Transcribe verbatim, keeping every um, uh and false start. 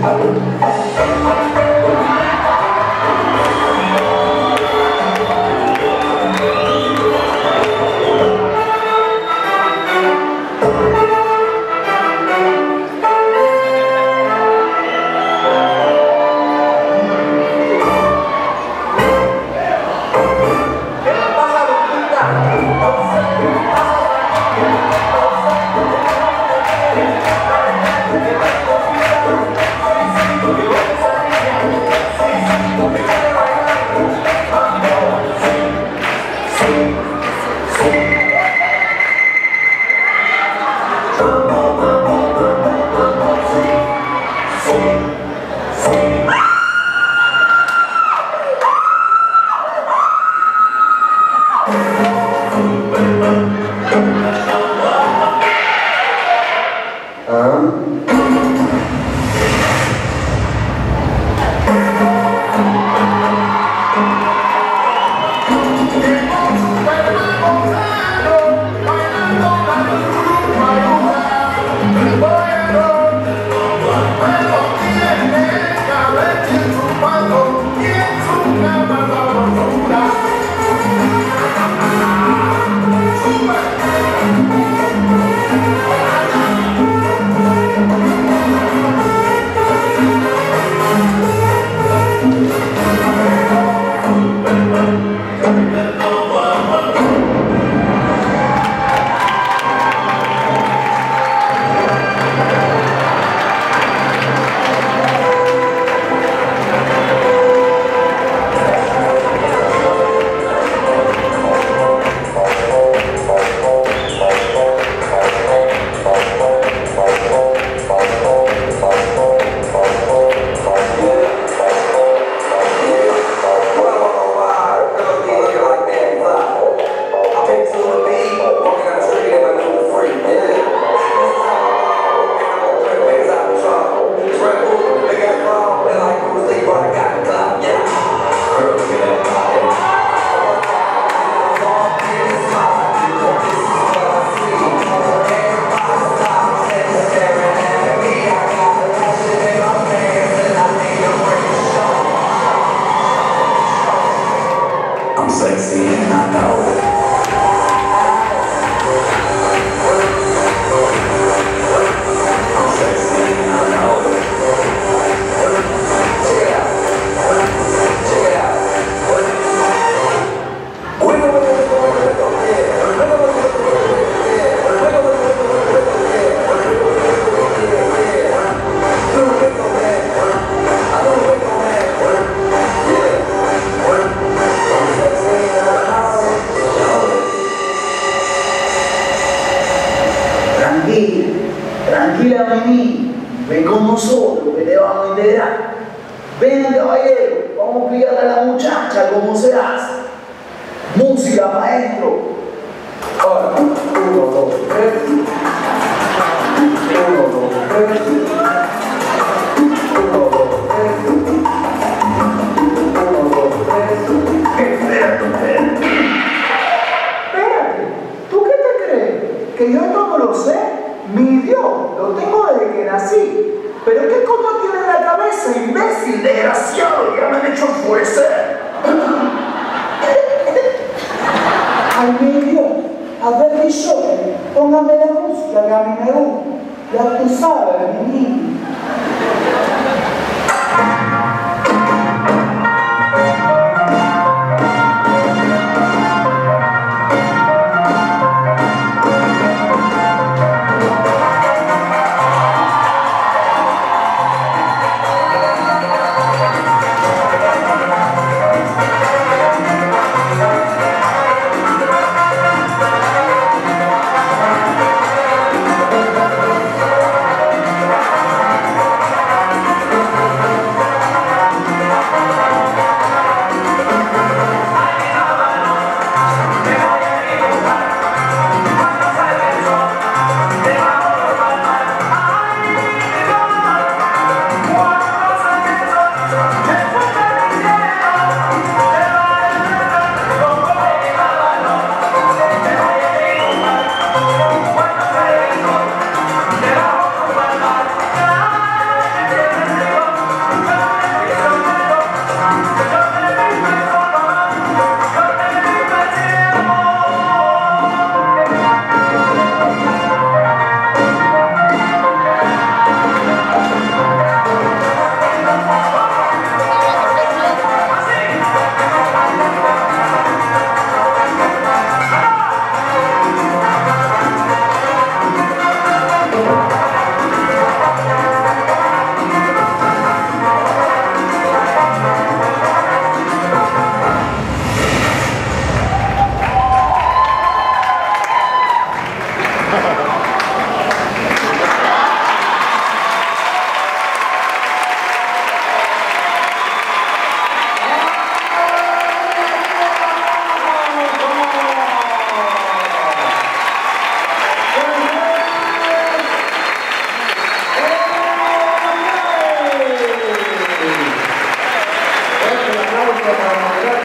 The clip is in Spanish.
Tranquila, vení, ven con nosotros que te vamos a integrar. Ven, caballero, vamos a explicarle a la muchacha cómo se hace. Música, maestro. Ahora, uno, dos, tres. Uno, dos, tres. Uno, dos, tres. Uno, dos, tres. Espérate, espérate. Espérate, ¿tú qué te crees? ¿Que yo esto no lo sé? Mi Dios, lo tengo desde que nací. ¿Pero qué cosa tiene en la cabeza, imbécil, desgraciado? Ya me han hecho enfurecer. Ay, mi Dios, a ver, mi yo, póngame la música que a mí me gusta. Ya tú sabes, mi niño.